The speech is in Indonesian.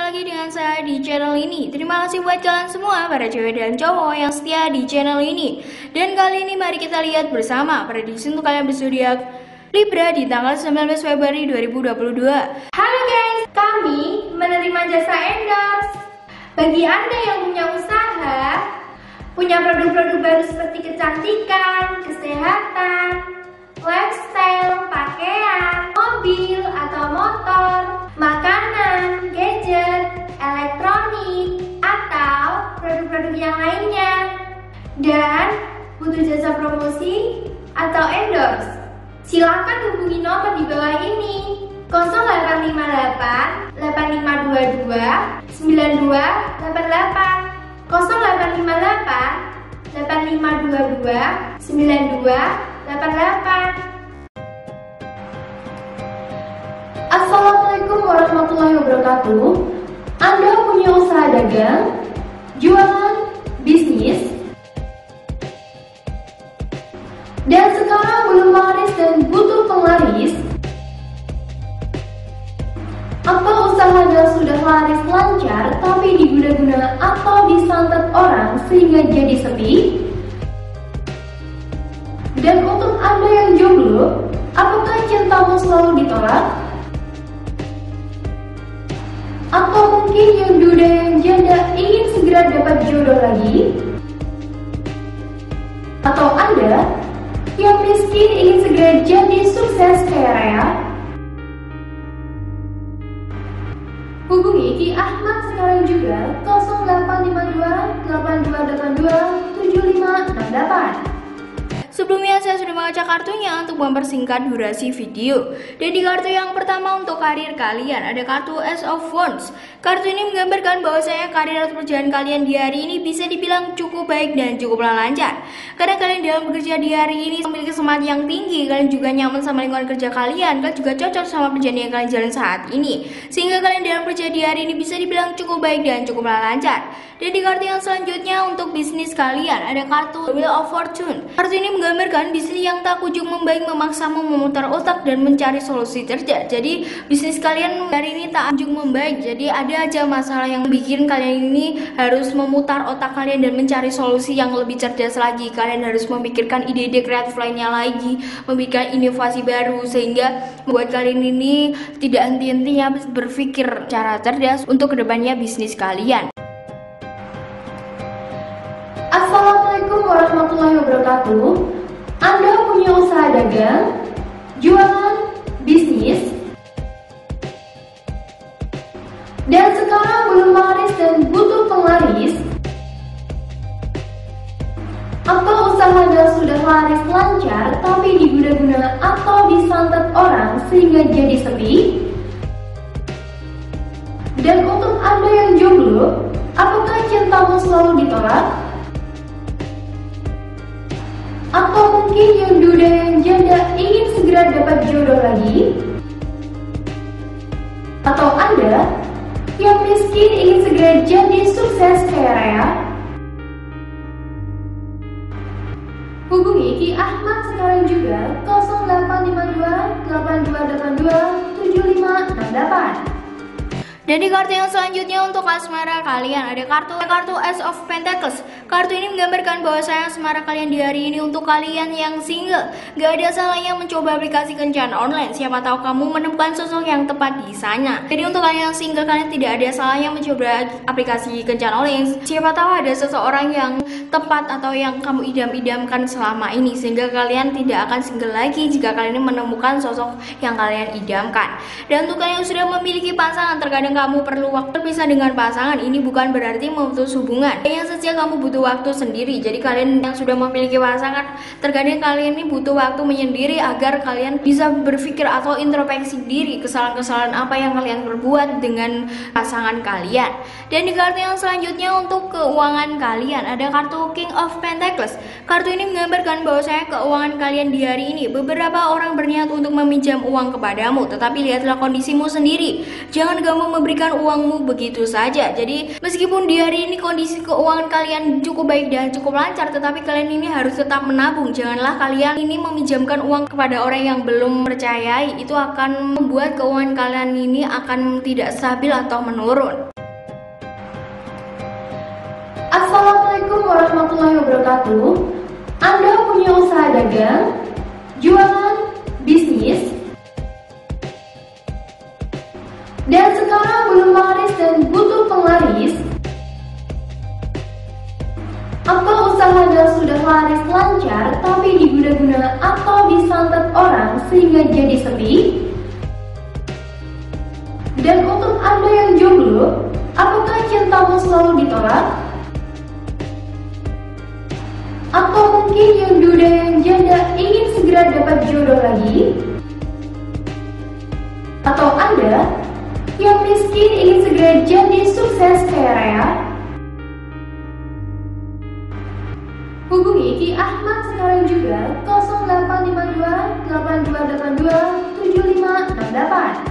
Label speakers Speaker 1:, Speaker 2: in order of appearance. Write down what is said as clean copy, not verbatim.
Speaker 1: lagi dengan saya di channel ini. Terima kasih buat kalian semua para cewek dan cowok yang setia di channel ini. Dan kali ini mari kita lihat bersama prediksi untuk kalian berzodiak Libra di tanggal 19 Februari 2022.
Speaker 2: Halo guys, kami menerima jasa endorse. Bagi Anda yang punya usaha, punya produk-produk baru seperti kecantikan, kesehatan, lifestyle, pakaian, mobil atau motor, makanan, gadget, elektronik, atau produk-produk yang lainnya, dan butuh jasa promosi atau endorse, silakan hubungi nomor di bawah ini 0858 8522 9288 0858 8522 9288.
Speaker 3: Assalamualaikum warahmatullahi wabarakatuh. Anda punya usaha dagang, jualan, bisnis, dan sekarang belum laris dan butuh penglaris, atau usaha Anda sudah laris lancar tapi diguna-guna atau disantet orang sehingga jadi sepi. Dan untuk Anda yang jomblo, apakah cintamu selalu ditolak? Atau mungkin yang duda yang janda ingin segera dapat jodoh lagi? Atau Anda yang miskin ingin segera jadi sukses kaya raya? Hubungi Ki Ahmad sekarang juga 0852 8282 7568.
Speaker 1: Sebelumnya saya sudah mengacak kartunya untuk mempersingkat durasi video. Dan di kartu yang pertama untuk karir kalian ada kartu Ace of Wands. Kartu ini menggambarkan bahwasanya karir atau pekerjaan kalian di hari ini bisa dibilang cukup baik dan cukup lancar. Karena kalian dalam bekerja di hari ini memiliki semangat yang tinggi, kalian juga nyaman sama lingkungan kerja kalian, kalian juga cocok sama pekerjaan yang kalian jalan saat ini. Sehingga kalian dalam bekerja di hari ini bisa dibilang cukup baik dan cukup lancar. Dan di kartu yang selanjutnya untuk bisnis kalian ada kartu Wheel of Fortune. Kartu ini menggambarkan bisnis yang tak kunjung membaik memaksamu memutar otak dan mencari solusi cerdas. Jadi bisnis kalian hari ini tak kunjung membaik. Jadi ada aja masalah yang bikin kalian ini harus memutar otak kalian dan mencari solusi yang lebih cerdas lagi. Kalian harus memikirkan ide-ide kreatif lainnya lagi, memikirkan inovasi baru sehingga membuat kalian ini tidak henti-hentinya berpikir cara cerdas untuk kedepannya bisnis kalian.
Speaker 3: Assalamualaikum warahmatullahi wabarakatuh. Anda punya usaha dagang, jualan, bisnis, dan sekarang belum laris dan butuh penglaris, atau usaha Anda sudah laris lancar tapi diguna-guna atau disantet orang sehingga jadi sepi. Dan untuk Anda yang jomblo, apakah cintamu selalu ditolak? Atau mungkin yang duda yang janda ingin segera dapat jodoh lagi? Atau Anda yang miskin ingin segera jadi sukses kaya raya? Hubungi Ki Ahmad sekarang juga 0852 8282 7568.
Speaker 1: Dan di kartu yang selanjutnya untuk asmara kalian ada kartu Ace of Pentacles. Kartu ini menggambarkan bahwasanya asmara kalian di hari ini untuk kalian yang single, gak ada salahnya mencoba aplikasi kencan online. Siapa tahu kamu menemukan sosok yang tepat di sana. Jadi untuk kalian yang single, kalian tidak ada salahnya mencoba aplikasi kencan online. Siapa tahu ada seseorang yang tepat atau yang kamu idam-idamkan selama ini, sehingga kalian tidak akan single lagi jika kalian menemukan sosok yang kalian idamkan. Dan untuk kalian yang sudah memiliki pasangan, terkadang kamu perlu waktu berpisah dengan pasangan. Ini bukan berarti memutus hubungan. Yang saja kamu butuh waktu sendiri. Jadi kalian yang sudah memiliki pasangan, terkadang kalian ini butuh waktu menyendiri agar kalian bisa berpikir atau introspeksi diri kesalahan-kesalahan apa yang kalian perbuat dengan pasangan kalian. Dan di kartu yang selanjutnya untuk keuangan kalian ada kartu King of Pentacles. Kartu ini menggambarkan bahwasanya keuangan kalian di hari ini beberapa orang berniat untuk meminjam uang kepadamu, tetapi lihatlah kondisimu sendiri. Jangan kamu memberikan uangmu begitu saja. Jadi meskipun di hari ini kondisi keuangan kalian cukup baik dan cukup lancar, tetapi kalian ini harus tetap menabung. Janganlah kalian ini meminjamkan uang kepada orang yang belum percayai. Itu akan membuat keuangan kalian ini akan tidak stabil atau menurun.
Speaker 3: Assalamualaikum warahmatullahi wabarakatuh. Anda punya usaha dagang, jualan, bisnis, dan sekarang belum laris dan butuh penglaris? Atau usaha Anda sudah laris lancar tapi diguna-guna atau disantet orang sehingga jadi sepi? Dan untuk Anda yang jomblo, apakah cintamu selalu ditolak? Atau mungkin yang duda yang janda ingin segera dapat jodoh lagi? Atau Anda yang miskin ingin segera jadi sukses kaya raya? Hubungi Ki Ahmad sekarang juga 0852 8282 7568.